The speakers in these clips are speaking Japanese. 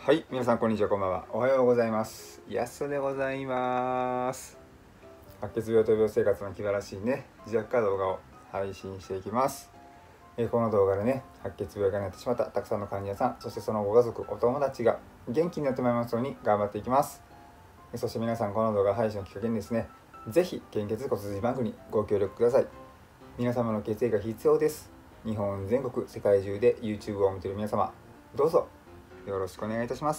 はい、皆さんこんにちは、こんばんは。おはようございます。やすでございます。白血病と病生活の気晴らしいね、自宅化動画を配信していきます。この動画でね、白血病がなってしまったたくさんの患者さん、そしてそのご家族、お友達が元気になってまいりますように頑張っていきます。そして皆さん、この動画配信をきっかけにですね、ぜひ献血骨髄バンクにご協力ください。皆様の血液が必要です。日本全国、世界中で YouTube を見ている皆様、どうぞよろしくお願いいたします。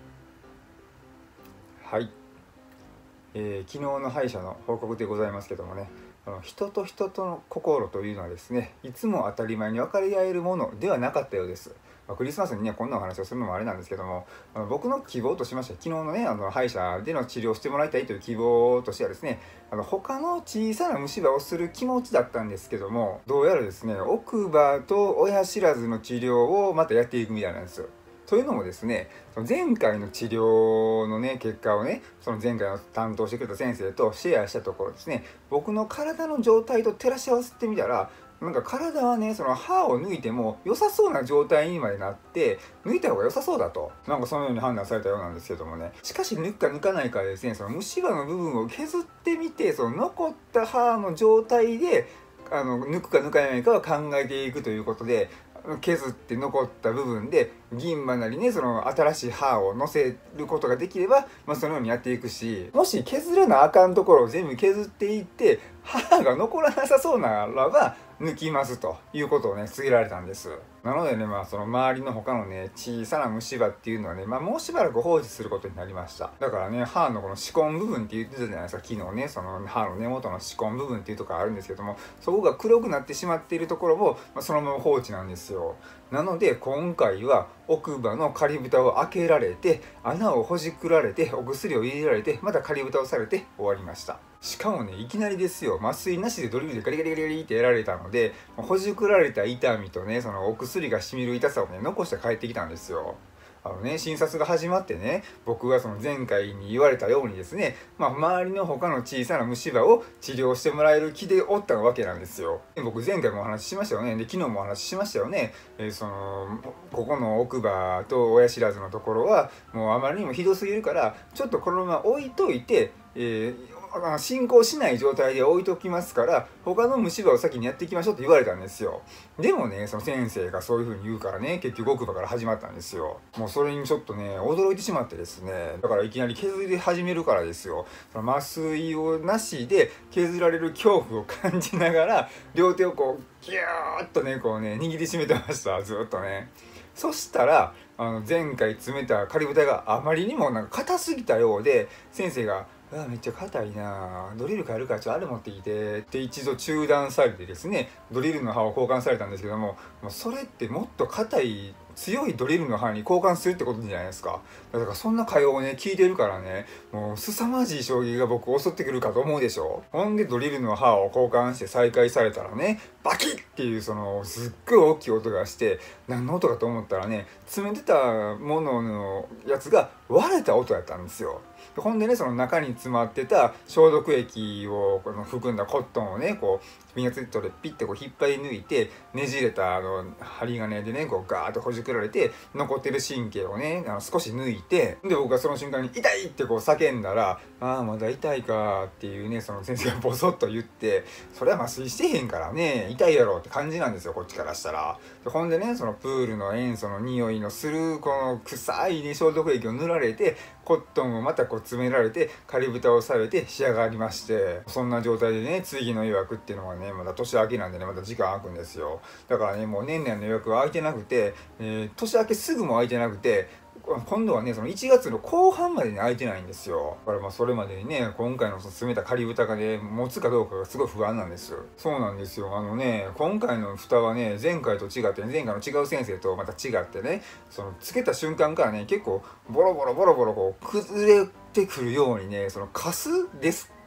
はい、昨日の歯医者の報告でございますけどもね、人と人との心というのはですね、いつも当たり前に分かり合えるものではなかったようです。クリスマスにね、こんなお話をするのもあれなんですけども、僕の希望としまして、昨日のね、歯医者での治療をしてもらいたいという希望としてはですね、他の小さな虫歯をする気持ちだったんですけども、どうやらですね、奥歯と親知らずの治療をまたやっていくみたいなんですよ。というのもですね、前回の治療のね、結果をね、その前回の担当してくれた先生とシェアしたところですね、僕の体の状態と照らし合わせてみたら、なんか体はね、その歯を抜いても良さそうな状態にまでなって、抜いた方が良さそうだと、なんかそのように判断されたようなんですけどもね、しかし抜くか抜かないかでですね、その虫歯の部分を削ってみて、その残った歯の状態で、抜くか抜かないかは考えていくということで、削って残った部分で銀歯なりね、その新しい歯を乗せることができれば、そのようにやっていくし、もし削らなあかんところを全部削っていって歯が残らなさそうならば抜きますということをね告げられたんです。なのでね、その周りの他のね小さな虫歯っていうのはね、もうしばらく放置することになりました。だからね、歯のこの歯根部分って言ってたじゃないですか、昨日ね。その歯の根元の歯根部分っていうところあるんですけども、そこが黒くなってしまっているところも、そのまま放置なんですよ。なので今回は奥歯の仮蓋を開けられて、穴をほじくられて、お薬を入れられて、また仮蓋をされて終わりました。しかもね、いきなりですよ、麻酔なしでドリルでガリガリガリガリってやられたので、ほじくられた痛みとね、そのお薬がしみる痛さをね残して帰ってきたんですよ。診察が始まってね、僕がその前回に言われたようにですね、周りの他の小さな虫歯を治療してもらえる気でおったわけなんですよ。僕前回もお話ししましたよね。で、昨日もお話ししましたよね。ここの奥歯と親知らずのところはもうあまりにもひどすぎるから、ちょっとこのまま置いといて、進行しない状態で置いときますから他の虫歯を先にやっていきましょうって言われたんですよ。でもね、その先生がそういう風に言うからね、結局奥歯から始まったんですよ。もうそれにちょっとね驚いてしまってですね、だからいきなり削り始めるからですよ。その麻酔をなしで削られる恐怖を感じながら両手をこうギューッとねこうね握りしめてました、ずっとね。そしたら前回詰めた仮蓋があまりにもなんか硬すぎたようで、先生がめっちゃ硬いな、ドリル変えるからあれ持ってきてって一度中断されてですね、ドリルの刃を交換されたんですけども、それってもっと硬い強いドリルの刃に交換するってことじゃないですか。だからそんな会話をね聞いてるからね、もう凄まじい衝撃が僕を襲ってくるかと思うでしょ。ほんでドリルの刃を交換して再開されたらね、バキッっていうそのすっごい大きい音がして、何の音かと思ったらね、詰めてたもののやつが割れた音やったんですよ。ほんでね、その中に詰まってた消毒液を含んだコットンをねこうピンセットでピッてこう引っ張り抜いて、ねじれた針金でねこうガーッとほじくられて残ってる神経をね少し抜いて、で僕がその瞬間に痛いってこう叫んだら、ああまだ痛いかっていうねその先生がボソッと言って、それは麻酔してへんからね痛いやろって感じなんですよ、こっちからしたら。でほんでね、そのプールの塩素の匂いのするこの臭いね消毒液を塗られて、コットンをまたこう詰められて仮蓋をされて仕上がりまして、そんな状態でね次の予約っていうのはねまだ年明けなんでねまた時間空くんですよ。だからねもう年内の予約は空いてなくて、年明けすぐも空いてなくて、今度はねその1月の後半までに空いてないんですよ。だからそれまでにね今回の詰めた仮蓋がね持つかどうかがすごい不安なんです。そうなんですよ。今回の蓋はね前回と違って、前回の違う先生とまた違ってね、そのつけた瞬間からね結構ボロボロボロボロこう崩れてくるようにね、そのカスです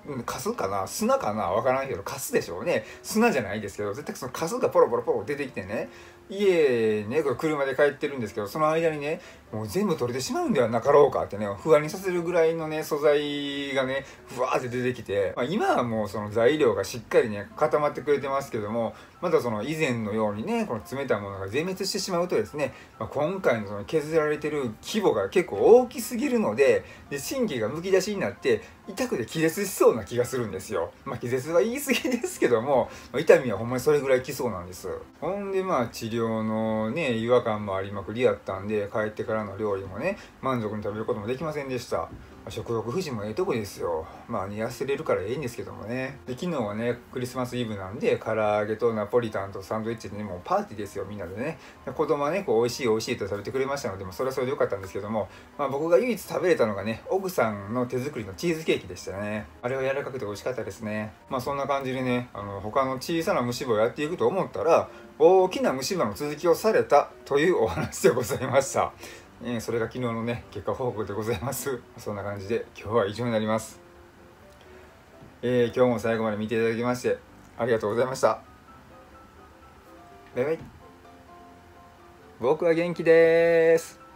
カスかな砂かなわからんけど、カスでしょうね。砂じゃないですけど、絶対そのカスがポロポロポロ出てきてね、家ね、これ車で帰ってるんですけど、その間にね、もう全部取れてしまうんではなかろうかってね、不安にさせるぐらいのね、素材がね、ふわーって出てきて、今はもうその材料がしっかりね、固まってくれてますけども、またその以前のようにね、この冷たいものが全滅してしまうとですね、今回のその削られてる規模が結構大きすぎるので、神経がむき出しになって痛くて気絶しそうな気がするんですよ。気絶は言い過ぎですけども、痛みはほんまにそれぐらいきそうなんです。ほんで治療のね、違和感もありまくりやったんで、帰ってからの料理もね、満足に食べることもできませんでした。食欲不振もええとこですよ。痩せれるからええんですけどもね。で、昨日はね、クリスマスイブなんで、唐揚げとナポリタンとサンドイッチでね、もうパーティーですよ、みんなでね。で、子供はね、こう、美味しい美味しいと食べてくれましたので、それはそれでよかったんですけども、僕が唯一食べれたのがね、奥さんの手作りのチーズケーキでしたね。あれは柔らかくて美味しかったですね。そんな感じでね、他の小さな虫歯をやっていくと思ったら、大きな虫歯の続きをされたというお話でございました。それが昨日のね、結果報告でございます。そんな感じで今日は以上になります。今日も最後まで見ていただきましてありがとうございました。バイバイ。僕は元気です。